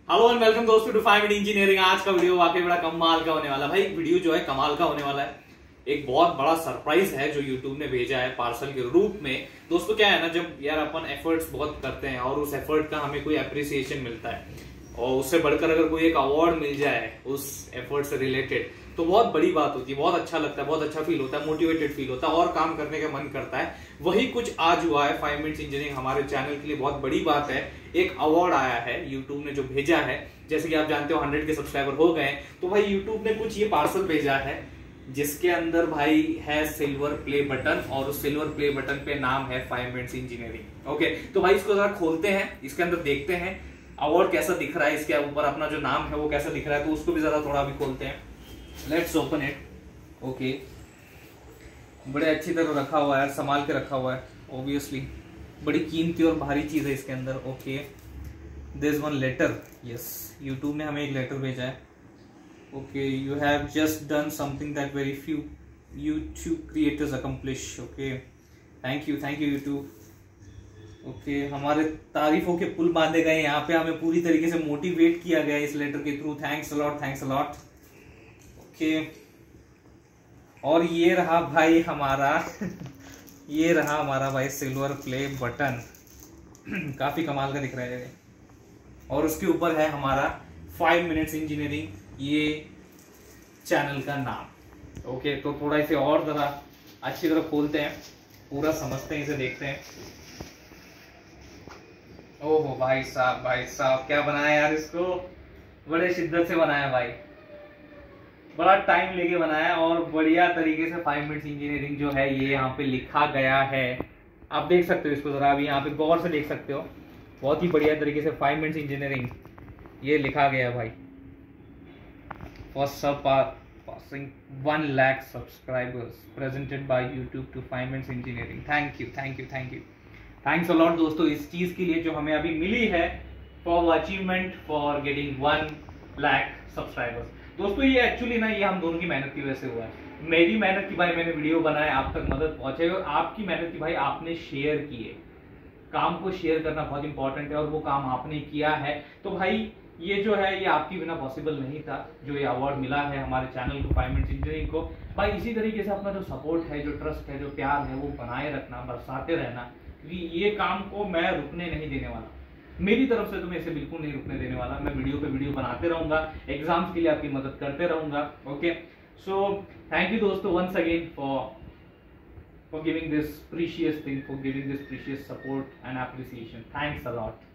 Hello and welcome दोस्तों to 5 minute engineering. आज का वीडियो वाकई बड़ा कमाल का होने वाला है भाई। वीडियो जो है कमाल का होने वाला है। एक बहुत बड़ा सरप्राइज है जो यूट्यूब ने भेजा है पार्सल के रूप में। दोस्तों क्या है ना, जब यार अपन एफर्ट्स बहुत करते हैं और उस एफर्ट का हमें कोई अप्रिसिएशन मिलता है और उससे बढ़कर अगर कोई एक अवार्ड मिल जाए उस एफर्ट से रिलेटेड तो बहुत बड़ी बात होती है, बहुत अच्छा लगता है, बहुत अच्छा फील होता है, मोटिवेटेड फील होता है और काम करने का मन करता है। वही कुछ आज हुआ है 5 मिनट्स इंजीनियरिंग हमारे चैनल के लिए बहुत बड़ी बात है। एक अवार्ड आया है यूट्यूब ने जो भेजा है। जैसे कि आप जानते हो 100 के सब्सक्राइबर हो गए तो भाई यूट्यूब ने कुछ ये पार्सल भेजा है जिसके अंदर भाई है सिल्वर प्ले बटन और उस सिल्वर प्ले बटन पे नाम है 5 मिनट्स इंजीनियरिंग। ओके, तो भाई इसको जरा खोलते हैं, इसके अंदर देखते हैं अवार्ड कैसा दिख रहा है, इसके ऊपर अपना जो नाम है वो कैसा दिख रहा है, तो उसको भी जरा थोड़ा अभी खोलते हैं। Let's open it. ओके, बड़े अच्छी तरह रखा हुआ है, संभाल के रखा हुआ है। ऑब्वियसली बड़ी कीमती और भारी चीज है इसके अंदर। Okay, there is one letter. Yes, YouTube ने हमें एक लेटर भेजा है। Okay, you have just done something that very few YouTube creators accomplish. Okay, thank you YouTube. Okay, हमारे तारीफों के पुल बांधे गए, यहाँ पे हमें पूरी तरीके से मोटिवेट किया गया इस लेटर के through. Thanks a lot. Okay, और ये रहा भाई हमारा ये रहा हमारा भाई सिल्वर प्ले बटन। काफी कमाल का दिख रहा है और उसके ऊपर है हमारा 5 मिनट्स इंजीनियरिंग ये चैनल का नाम। ओके, तो थोड़ा इसे और जरा अच्छी तरह खोलते हैं, पूरा समझते हैं, इसे देखते हैं। ओहो भाई साहब क्या बनाया यार, इसको बड़े शिद्दत से बनाया भाई, बड़ा टाइम लेके बनाया और बढ़िया तरीके से 5 मिनट्स इंजीनियरिंग जो है ये यहाँ पे लिखा गया है। आप देख सकते हो इसको जरा, अभी यहाँ पे गौर से देख सकते हो, बहुत ही बढ़िया तरीके से 5 मिनट्स इंजीनियरिंग ये लिखा गया है भाई। For surpassing 1 lakh subscribers presented by YouTube to 5 minutes engineering. Thank you thanks a lot दोस्तों इस चीज के लिए जो हमें अभी मिली है, for achievement for getting 1 lakh subscribers. दोस्तों ये एक्चुअली ना ये हम दोनों की मेहनत की वजह से हुआ है। मेरी मेहनत की भाई, मैंने वीडियो बनाया, आप तक मदद पहुंचे, और आपकी मेहनत की भाई आपने शेयर किए। काम को शेयर करना बहुत इंपॉर्टेंट है और वो काम आपने किया है। तो भाई ये जो है ये आपकी बिना पॉसिबल नहीं था, जो ये अवार्ड मिला है हमारे चैनल को 5 मिनट्स इंजीनियरिंग को। भाई इसी तरीके से अपना जो सपोर्ट है, जो ट्रस्ट है, जो प्यार है वो बनाए रखना, बरसाते रहना, क्योंकि ये काम को मैं रुकने नहीं देने वाला। मेरी तरफ से तो मैं इसे बिल्कुल नहीं रुकने देने वाला। मैं वीडियो पे वीडियो बनाते रहूंगा, एग्जाम्स के लिए आपकी मदद करते रहूंगा। ओके, सो थैंक यू दोस्तों once again for giving this precious thing, for giving this precious support and appreciation. Thanks a lot.